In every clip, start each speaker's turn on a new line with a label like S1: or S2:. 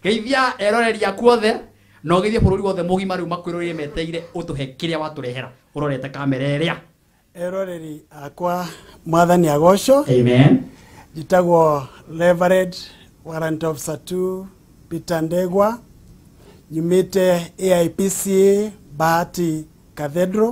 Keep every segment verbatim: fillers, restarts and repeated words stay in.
S1: geithia eroreria kuothe no geithia bururi wothe mugima riu makwirorire meteire utuhe kiria waturehera urorete kamera eria
S2: eroreri akwa mwathani agosho.
S1: Amen.
S2: Jitagwo Reverend Warrant Officer two Peter Ndegwa nyumite A I P C A Bahati Cathedral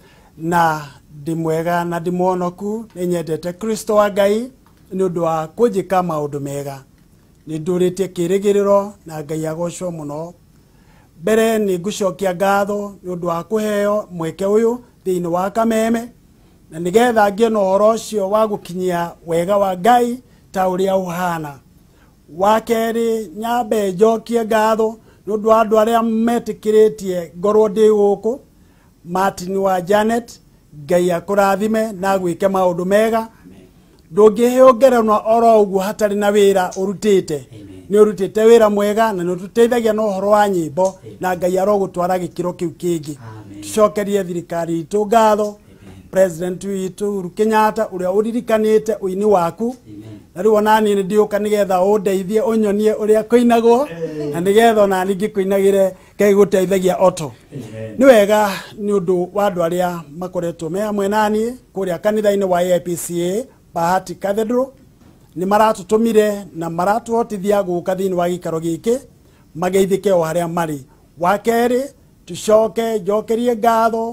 S2: na ndimwega na ndimonoku ninyendete Kristo wa Ngai ni undu wa kujika maundu mega ni nduritie kirigiriro na Ngai agocwo muno. Mbere ni ngucokia ngatho ni undu wa kuheo mweke uyu thiini wa kameme na nigetha ngie no horo ucio wa gukinyia wega wa Ngai ta uria uhana. Wa keri nyambe njokie ngatho ni undu wa andu aria metikiritie ngorwo ndi guku Martin wa Janet Ngai akurathime na gwike maundu mega ndungiheo ngerenwa oro uguo hatari na wira urutite ni urutite wira mwega na ni tuteithagia no horo wa nyimbo na Ngai arogutwara gikiro kiu kingi tucokerie thirikari itu ngatho President witu Uhuru Kenyatta uria uririkanite uini waku na riu onani ni ndiuka nigetha undeithie unyonie uria kuinagwo na nigetha na ningi kuinagire kai guteithagia oto ni wega ni undu wa andu aria makoretwo me hamwe nani kuria kanitha-ini wa A I P C A Bahati Cathedral ni maratutumire na maratuhotithia guka thiini wa gikaro giki mageithike o haria mari. Wa keri tucoke njokerie ngatho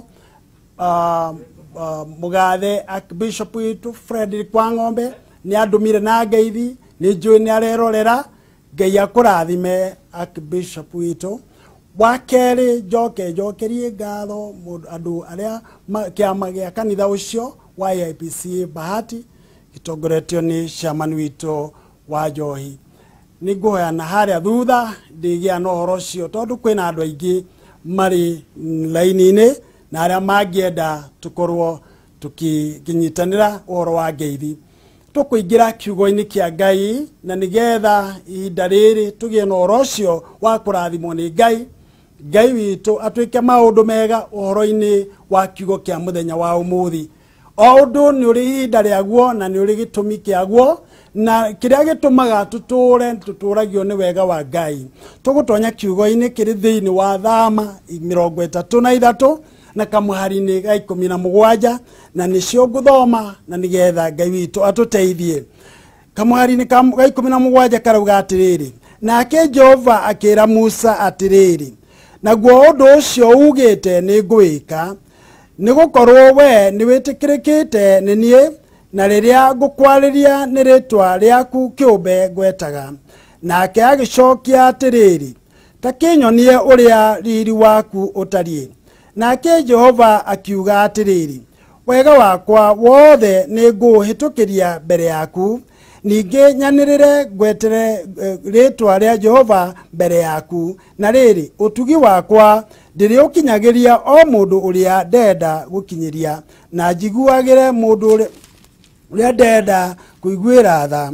S2: uh, uh, mugathe Archbishop witu Frederick Wang'ombe ni andumire na ngeithi ni njui ni arerorera Ngai akurathime Archbishop witu. Wa keri njoke njokerie ngatho andu aria kiama gia kanitha ucio wa A I P C A Bahati gitongoretio ni chairman witu wa Njohi. Ni nguhoya na haria thutha ndigia no horo ucio tondu kwina andu aingi mari laini-ini na aria mangienda tukorwo tukinyitanira uhoro wa ngeithi. Tukuingira kiugo-ini kia Ngai na nigetha ihinda riri tugie no horo ucio wa kurathimwo ni Ngai Ngai witu atwike maundu mega uhoro-ini wa kiugo kia muthenya wa umuthi. O undu ni uri ihinda riaguo na ni uri gitumi kiaguo na kiria gitumaga tuture tuturagio ni wega wa Ngai. Tugutonya kiugo-ini kiri thiini wa Thama mirongo itatu na ithatu na kamuhari-ini ga ikumi na mugwanja na nicio nguthoma na nigetha Ngai witu atuteithie. Kamuhari-ini ga ikumi na mugwanja karauga atiriri nake Jehova akira Musa atiriri naguo undu ucio ugite ni ngwika ni gukorwo we ni witikirikite ni nie na riria ngukwariria ni ritwa riaku kiumbe gwetaga. Nake agicokia atiriri ta kinyonie uria riri waku utarie. Nake Jehova akiuga atiriri wega wakwa wothe ni nguhitukiria mbere yaku ningi nyanirire gwetere uh, ritwa ria Jehova mbere yaku na riri utugi wakwa ndiri ukinyagiria o mundu uria ndenda gukinyiria na njiguagire mundu uria ndenda kuiguira tha.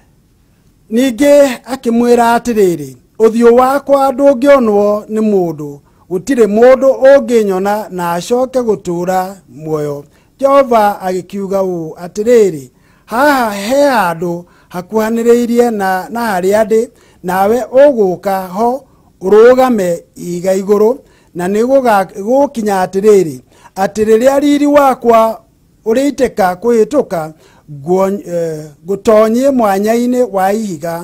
S2: Ningi akimwira atiriri uthio wakwa ndungionwo ni mundu gutire mundu unginyona na acoke gutura muoyo. Jehova agikiuga u atiriri haha he andu hakuhaniriirie na na haria ndi nawe uguka ho urugame iga iguru na nigukinya atiriri atiriria riri wakwa uriteka kuhituka gutonyie mwanya-ini wa ihiga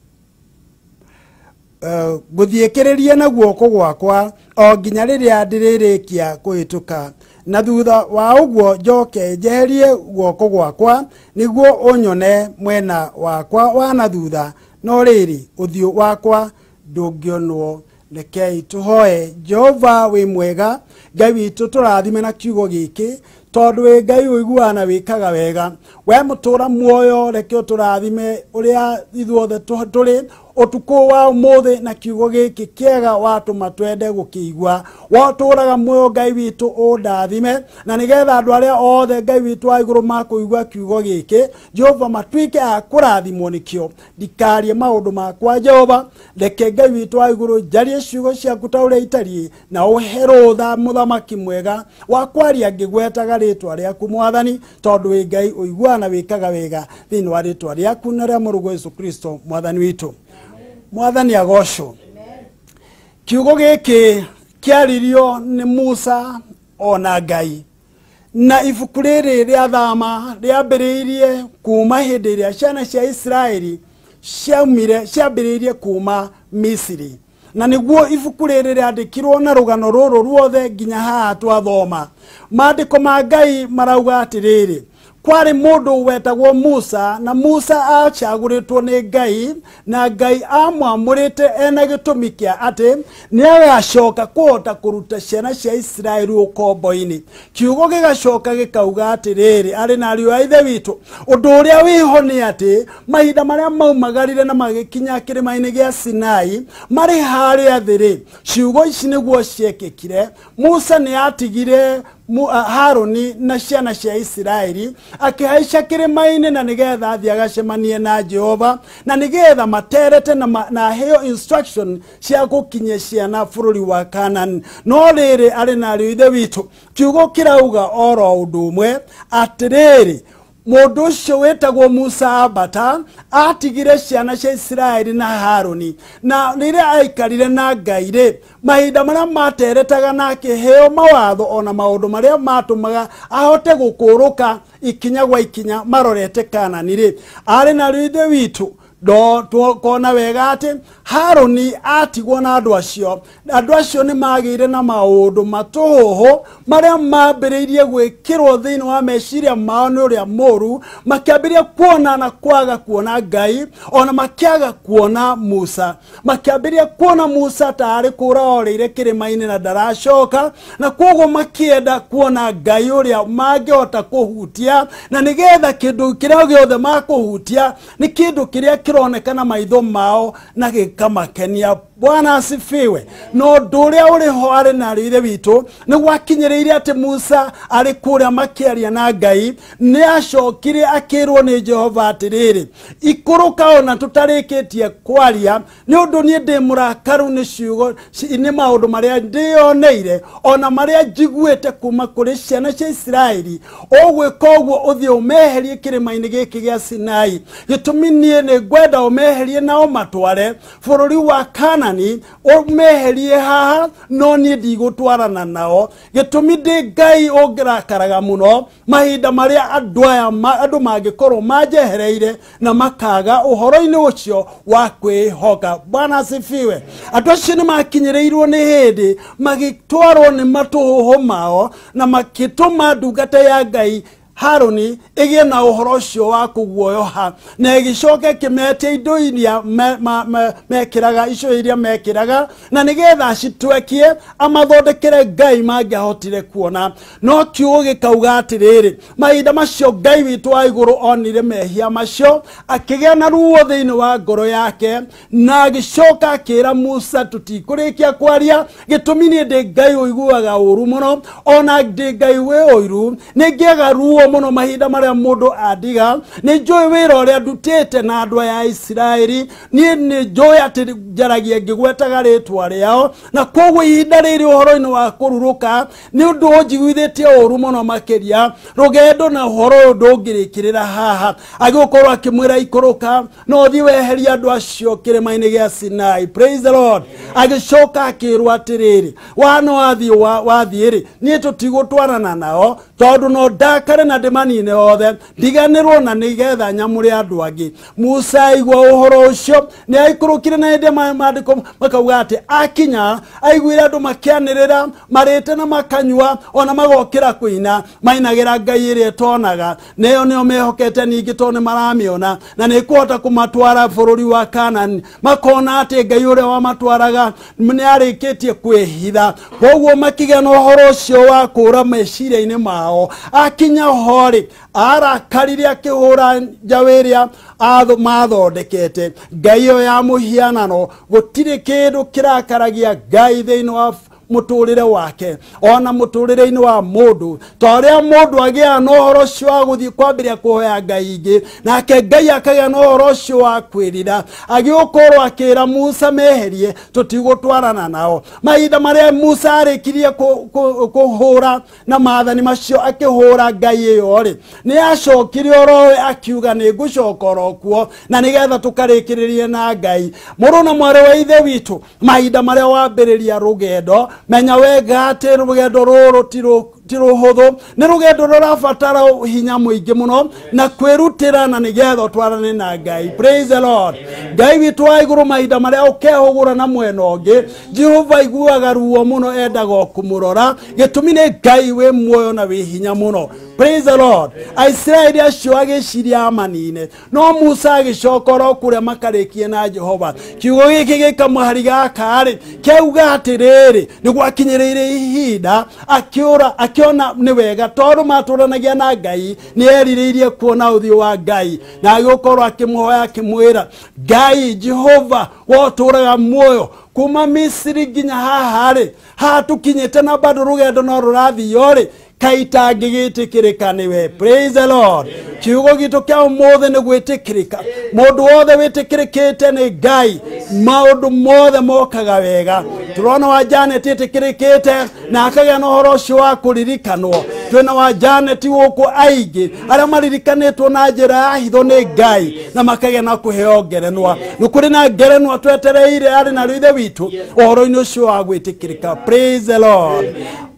S2: guthiekereria na guoko gwakwa o nginya riria ndiririkia kuhituka na thutha wa uguo njoke njeherie guoko gwakwa niguo unyone mwena wakwa wa na thutha no riri uthio wakwa ndungionwo. Rekei tuhoe. Jehova wi mwega Ngai witu turathime na kiugo giki tondu wi Ngai uiguana wikaga wega we mutura muoyo reke turathime uria ithuothe turi utuko wa umuthi na kiugo giki kiega watuma twende gukiigua waturaga muoyo Ngai witu undathime na nigetha andu aria othe Ngai witu wa iguru makuigua kiugo giki Jehova matwike a kurathimwo nikio ndikarie maundu makwa Jehova reke Ngai witu wa iguru jarie ciugo ciaku ta uria itari na uhero tha muthamaki mwega wa kwaria ngigwetaga ritwa riaku mwathani tondu wi Ngai uiguana wikaga wega thiini wa ritwa riaku na ria murugo Yesu Kristo mwathani witu. Mwathani agocwo. Kiugo gĩkĩ kĩaririo nĩ Musa ona Ngai. Na ibuku rĩrĩ rĩa thama rĩambĩrĩirie kuma hĩndĩ ĩrĩa ciana cia Isiraeli ciaumire ciambĩrĩirie kuma Misiri. Na nĩguo ibuku rĩrĩ rĩandĩkirwo na rũgano rũrũ ruothe nginya haha twathoma. Maandĩko ma Ngai marauga atĩrĩrĩ, kwari mundu wetagwo Musa, na Musa acagũrĩtwo nĩ Ngai, na Ngai amwamũrĩte ena gĩtũmi kĩa atĩ nĩagacoka kũhota kũruta ciana cia Isiraeli ũkombo-inĩ. Kiugo gĩgacoka gĩkauga atĩrĩrĩ, arĩ na ariũ a ithe witũ, ũndũ ũrĩa wĩho nĩ atĩ mahinda marĩa maumagarire na magĩkinya kĩrĩma-inĩ gĩa Sinai marĩ harĩa thĩ-rĩ, ciugo ici nĩguo ciekĩkire. Musa nĩatigire Haroni na ciana cia Isiraeli akĩhaica kĩrĩma-inĩ na nĩgetha athiĩ agacemanie na Jehova, na nĩgetha materete na, ma, na heo instruction cia gũkinyia ciana bũrũri wa Canaan. No rĩrĩ arĩ na ariũ ithe witũ, kiugo kĩrauga oro ũndũ ũmwe atĩrĩrĩ, mũndũ ũcio wetagwo Musa ambata atigire ciana cia Isiraeli na Haroni, na rĩrĩa aikarire na Ngai rĩ, mahinda marĩa materetaga na akĩheo mawatho ona maũndũ marĩa matũmaga ahote gũkũrũka ikinya gwa ikinya marorete Kanaani rĩ, arĩ na ariũ ithe witũ, do tuokona wega atĩ Haroni atigwo na andũ acio. Andũ acio nĩ magĩire na maũndũ matũhũhũ marĩa mambĩrĩirie gwĩkĩrwo thĩinĩ wa meciria mao nĩ ũrĩa mũru, makĩambĩrĩria kuona na kwaga kuona Ngai, ona makĩaga kuona Musa. Makĩambĩrĩria kuona Musa tarĩ kũra orĩire kĩrĩma-inĩ na ndaracoka, na koguo makĩenda kuona Ngai ũrĩa mangĩhota kũhutia, na nĩgetha kĩndũ kĩrĩa gĩothe makũhutia nĩ kĩndũ kĩrĩa kĩronekana maitho mao na gĩkamakenia. Bwana asifiwe. No ũndũ ũrĩa ũrĩ ho arĩ na ariũ ithe witũ nĩ gwakinyĩrĩire atĩ Musa arĩ kũrĩa makĩaria na Ngai, nĩ acokire akĩrwo nĩ Jehova atĩrĩrĩ, ikũrũka ona tũtarĩkĩtie kwaria, nĩ ũndũ niĩ ndĩ mũrakaru nĩ ciugo nĩ maũndũ marĩa ndĩyoneire ona marĩa njiguĩte kuma kũrĩ ciana cia Isiraeli. Ũgwĩka ũguo ũthiĩ ũmeherie kĩrĩma-inĩ gĩkĩ gĩa Sinai, gĩtũmi niĩ nĩ ngwenda ũmeherie na ũmatware bũrũri wa Canaan, ũmeherie haha no niĩ ndigũtwarana nao, gĩtũmi ndĩ Ngai ũngĩrakaraga mũno mahinda marĩa andũ aya andũ mangĩkorwo manjehereire na makaga ũhoro-inĩ ũcio wa kwĩhoka. Bwana asifiwe. Andũ acio nĩ makinyĩrĩirwo nĩ hĩndĩ magĩtwarwo nĩ matũhũhũ mao na magĩtũma ndungata ya Ngai Haroni ĩgĩe na ũhoro ũcio wa kũguoyoha, na ĩgĩcoka ĩkĩmetia indo iria mekĩraga, icio iria mekĩraga, na nĩgetha citwekie amathondekere Ngai mangĩahotire kuona. No kiugo gĩkauga atĩrĩrĩ, mahinda macio Ngai witũ wa igũrũ onire mehia macio, akĩgĩa na ruo thĩinĩ wa ngoro yake, na agĩcoka akĩra Musa, tũtikũrĩkia kwaria, gĩtũmi niĩ ndĩ Ngai ũiguaga ũru mũno, ona ndĩ Ngai wĩ ũiru, nĩngĩaga ruo mũno mahinda marĩa mũndũ andiga. Nĩ njũĩ wĩra ũrĩa ndutĩte na andũ aya Isiraeli, niĩ nĩ njũĩ atĩ njaragia ngĩgwetaga rĩtwa rĩao, na koguo ihinda rĩrĩ ũhoro-inĩ wa kũrurũka nĩ ũndũ ũnjiguithĩtie ũru mũno makĩria. Rũgendo na ũhoro ũyũ ndũngĩrĩkĩrĩra haha, agĩgũkorwo akĩmwĩra ikũrũka no ũthiĩ weheria andũ acio kĩrĩma-inĩ gĩa Sinai. Praise the Lord. Agĩcoka akĩrwo atĩrĩrĩ, wano wathiĩ wathiĩ-rĩ, niĩ tũtigũtwarana nao tondũ no ndakare na ndĩmanine othe, ndiganĩrwo na nĩgetha nyamũre andũ angĩ. Musa aigua ũhoro ũcio nĩ aikũrũkire na hĩndĩ maandĩko makauga atĩ akinya aiguire andũ makĩanĩrĩra marĩte na makanyua ona magokĩra kũina mainagĩra Ngai ĩrĩa ĩtonaga, neyo nĩo mehokete ningĩ tondũ nĩ maramĩona na nĩ kũhota kũmatwara bũrũri wa Canaan. Makona atĩ Ngai ũrĩa wamatwaraga nĩ arĩkĩtie kwĩhitha, koguo makĩgĩa na ũhoro ũcio wa kũũra meciria-inĩ mao. Akinya hori arakarire akĩhũra njaũ ĩrĩa mathondekete, Ngai ũyũ ya mũhianano. Gũtirĩ kĩndũ kĩrakaragia Ngai thĩinĩ wa muturire wake ona muturire-ini wa mundu toria mundu agia no horo cio wa guthii kwambiria kuhoya Ngai ingi nake Ngai akagia no horo cio wa kwirira agiokorwo akira Musa meherie tutigutwarana nao mahinda maria Musa arikirie kuhura na maathani macio akihura Ngai iyo ri ni acokire orowe akiuga ni ngucokora kuo na nigetha tukarikiririe na Ngai muru na mware wa ithe witu mahinda maria wambiriria rugendo menya wega ati rugendo ruru tiro tiruhuthu ni rugendo rurabatara hinya muingi muno na kwirutira na nigetha twarane na Ngai. Praise the Lord. Ngai witu wa iguru mahinda maria ukehugura na mwena ungi Jehova iguaga ruo muno endaga kumurora gitumi ni Ngai we muoyo na wi hinya muno. Praise the Lord. Israeli acio agiciria amanine no Musa agicokora kuria makarikie na Jehova kiugo giki gikamahari gaka ri keuga atiriri ni gwakinyirire ihinda akiura akiona ni wega tondu maturanagia na Ngai ni eririirie kuona uthio wa Ngai na agikorwo akimuhoya akimwira Ngai Jehova woturaga muoyo kuma Misiri nginya haha ri hatukinyite na bado rugendo no rurathio ri kaita gigitikirika niwe. Praise the Lord. Kiugo gitu kia umothe ni gwitikirika mundu wothe witikirikite ni Ngai maundu mothe mokaga wega turona wa Janet itikirikite na akagia no horo cio wa kuririkanwo twina wa Janet guku aingi aria maririkanitwo na njira ya hitho ni Ngai na makagia na kuheo ngerenwa ni kuri na ngerenwa twetereire ari na ithe witu horo-ini ucio wa gwitikirika. Praise the Lord.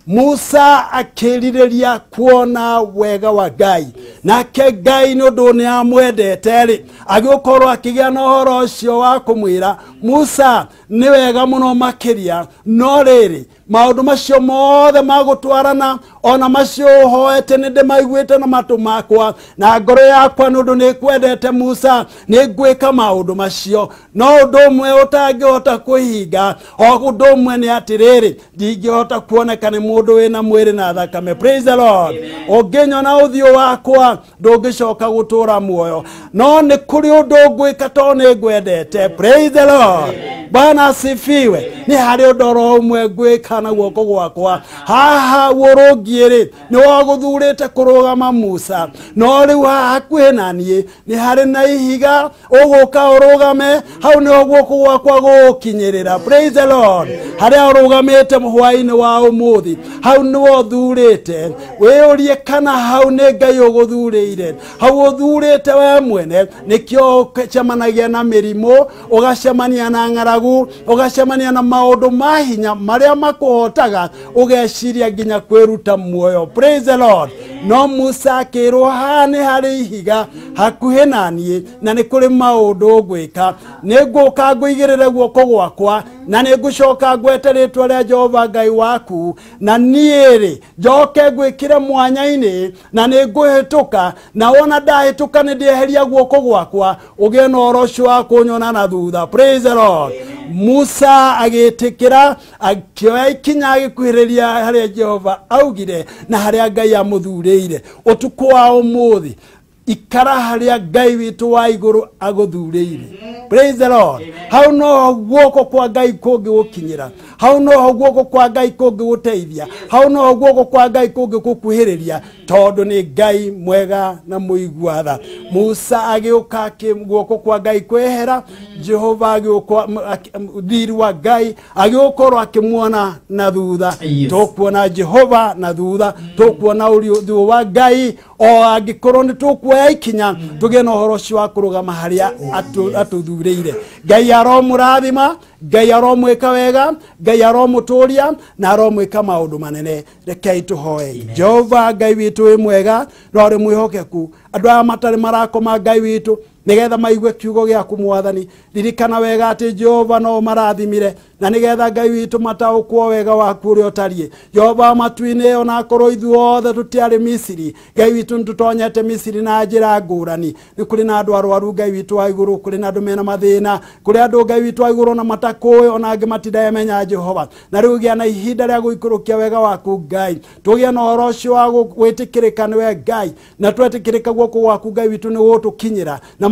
S2: Musa akiririria kuona wega wa Ngai nake Ngai ni undu ni amwendete ri agikorwo akigia no horo ucio wa kumwira Musa ni wega muno makiria no riri maundu macio mothe magutwarana ona macio hoete ni ndimaiguite na matu makwa na ngoro yakwa nundu ni kwendete Musa ni ngwika maundu macio no undu umwe utangihota kuhinga o undu umwe ni atiriri ndingihota kuoneka ni mundu wina mwiri na thakame. Praise the Lord. Unginywa na uthio wakwa ndungicoka gutura muoyo no ni kuri undu ngwika to ni ngwendete. Praise the Lord. Bwana asifiwe. Ni hari undu umwe ngwika na guoko gwakwa haha worogire ni waguthurite kurugama Musa no riu hakuhe nanie ni hari na ihiga uguka urugame hau ni guoko gwakwa gukinyirira. Praise the Lord. Hari urugamite muhwaini wa umuthi hau ni wothurite weurie kana hau ni Ngai uguthurire hau uthurite we mwene nikio cemanagia na mirimo ugacemania na ng'aragu ugacemania na maundu mahinya maria makuhotaga ugeciria nginya kwiruta muoyo. Praise the Lord. No Musa akirwo hani hari ihiga hakuhe nanie na ni kuri maundu ngwika ni nguka nguigirire guoko gwakwa na ni ngucoka ngwete ritwa ria Jehova Ngai waku na niiri njoke ngwikire mwanya-ini na ni nguhituka na wona ndahituka ni ndieheria guoko gwakwa ugie na horo ucio wa kunyona na thutha. Praise the Lord. Musa agitikira akioya ikinya agikuhiriria haria Jehova augire na haria Ngai amuthurire utuku wa umuthi ikara haria Ngai witu wa iguru aguthurire. Praise the Lord. Hau no guoko kwa Ngai kungi gukinyira hau no guoko kwa Ngai kungi guteithia hau no guoko kwa Ngai kungi gukuhiriria tondu ni Ngai mwega na muiguatha. Musa agiuka guoko kwa Ngai kwehera Jehova agiuka thiri wa Ngai agiukorwo akimuona na thutha. Tukuona Jehova na thutha tukuona uthio wa Ngai o agikorwo ni tukuoya ikinya tugie na horo ucio wa kurugama haria atuthurire. Ngai aromurathima Ngai aromwika wega Ngai aromuturia na aromwika maundu manene. Rekei tuhoe. Jehova Ngai witu wi mwega no ri mwihokeku andu aya matari marakoma Ngai witu nigetha maigue kiugo giaku mwathani ririkana wega ati Jehova no marathimire na nigetha Ngai witu mataukwo wega waku uri otarie Jehova matuine ona akorwo ithuothe tutiari Misiri Ngai witu ntutonyete Misiri na njira ngurani ni kuri na andu arwaru Ngai witu wa iguru kuri na andu mena mathina kuri andu Ngai witu wa iguru na matakuwe ona angi matida menya Jehova na riu gia na ihinda ria guikurukia wega waku Ngai tugia na horo ucio wa gwitikirika niwe Ngai na twetikirika guoko gwaku Ngai witu ni gutukinyira na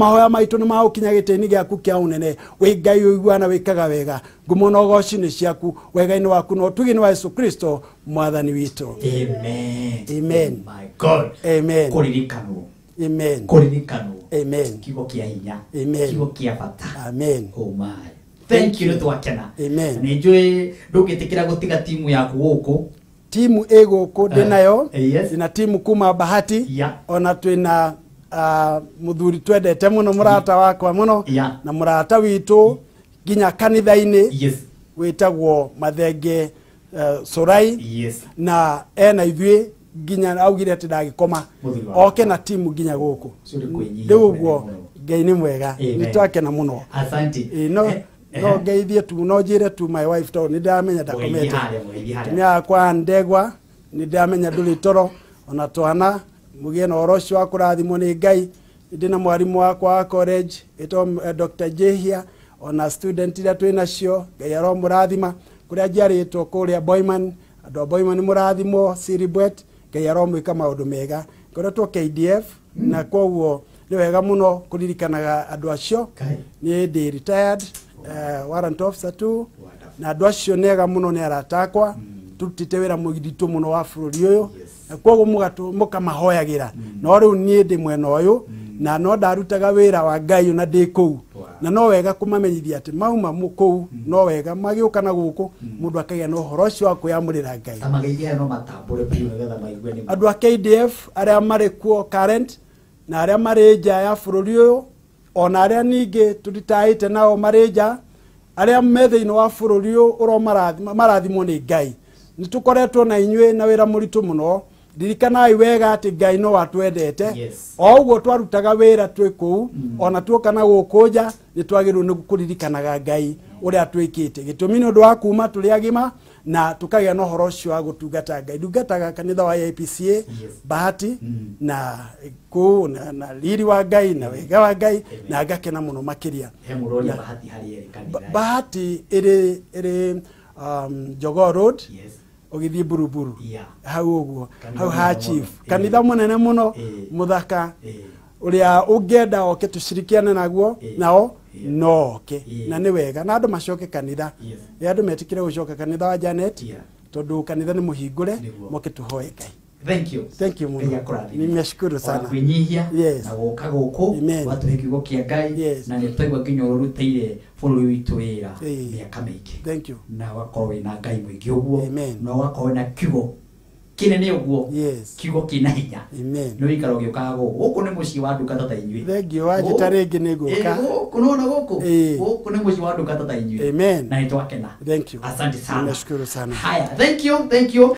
S2: mahoya maitu ni maukinya gitini giaku kia unene wi Ngai uiguana wikaga wega ngumo no gocini ciaku wega-ini waku no tugi-ini wa Yesu Kristo mwathani witu.
S1: Amen.
S2: Amen.
S1: My God.
S2: Amen.
S1: Kuririkano.
S2: Amen.
S1: Kuririkano.
S2: Amen.
S1: Kigo kia hinya.
S2: Amen.
S1: Kigo kia bata.
S2: Amen.
S1: Oh my. Thank you twakena.
S2: Amen.
S1: Ni njui ndugitikira gutiga timu yaku guku.
S2: Timu ego ko denayo
S1: uh, yes.
S2: ina timu kuma Bahati
S1: yeah.
S2: ona twina uh, muthuri twendete muno murata wakwa muno
S1: yeah.
S2: na murata witu ginya kanitha-ini
S1: yes.
S2: witagwo Mathenge uh, Sorai
S1: yes.
S2: na ena ithui ginya augire ati ndagikoma oke na timu ginya guku riu guo Ngai ni mwega nitwakena muno.
S1: Asante.
S2: E, no no ngeithie tu no njire tu my wife to ni ndamenya ndakomete tumia kwa Ndegwa ni ndamenya nduri toro ona twana mugie na oroshi wa kurathimo ni Ngai ndina mwarimu wakwa wa college ito uh, Doctor Jehia ona student ira twina cio Ngai aro murathima kuria njiaritwo kuria Boyman andu Boyman murathimo Siribwet Ngai aro mwika maundu mega ngoretwo K D F mm. na koguo ni wega muno kuririkanaga andu acio ni ndi retired uh, warrant officer tu na andu acio nega muno ni aratakwa mm. tutite wira mugithitu muno wa bururi uyu na koguo mugatu mukamahoyagira mm. no riu nie ndi mwena uyu mm. na no ndarutaga wira wa Ngai na ndi kuu wow. na no wega kumamenyithia ati mauma mukuu mm. no wega magiuka na guku mm. mundu akagia no horo cio akuyamurira Ngai
S1: amageithia no matambure piu nigetha maigwe ni
S2: andu a K D F aria mari kuo current na aria mari nja ya bururi uyu ona aria ningi tutitaite nao mari nja aria methe-ini wa bururi uyu uro marathimo marathimo ni Ngai nitukoretwo na inywe na wira muritu muno dirikanai wega ati Ngai no watwendete
S1: yes.
S2: o uguo twarutaga wira twi kuu mm. ona tuokana gukunja ni twagirwo ni kuririkanaga Ngai uria twikite gitumi ni undu wa kuma turi agima na tukagia no horo cio wa gutungata Ngai ndungataga kanitha wa I P C A yes. Bahati mm. na ku na, na liri wa Ngai na wega wa Ngai na ngakena muno makiria
S1: hemuroria Bahati hari eri kanitha
S2: Bahati iri iri um, Jogoo Road
S1: yes.
S2: ogithie Buruburu
S1: yeah.
S2: hau uguo hau ha chief kanitha munene muno
S1: e.
S2: muthaka
S1: e.
S2: uria ungenda oke tushirikiane naguo e. nao yeah. no oke yeah. na ni wega na andu macoke kanitha yes. ya andu metikire gucoka kanitha wa Janet yeah. tondu kanitha ni muhingure moke tuhoe Ngai.
S1: Thank you.
S2: Thank you muno. Nimeshukuru sana.
S1: Kunyihia
S2: yes.
S1: na guka guku watu hekigo kia Ngai
S2: yes.
S1: na nitwaigwa nginya urutire bururi witu wira miaka mingi.
S2: Thank you.
S1: Na wakorwo na Ngai mwingi uguo
S2: na
S1: wakorwo na kiugo kinene uguo
S2: yes.
S1: kiugo kina hinya
S2: amen
S1: no ikara ugiukaga guku guku ni muci wa nduka ta inyui
S2: thengio wajita ringi ni guka
S1: guku no na guku guku ni muci wa nduka ta inyui
S2: amen
S1: na nitwakena
S2: thank you
S1: asante sana
S2: nimeshukuru sana
S1: haya thank you thank you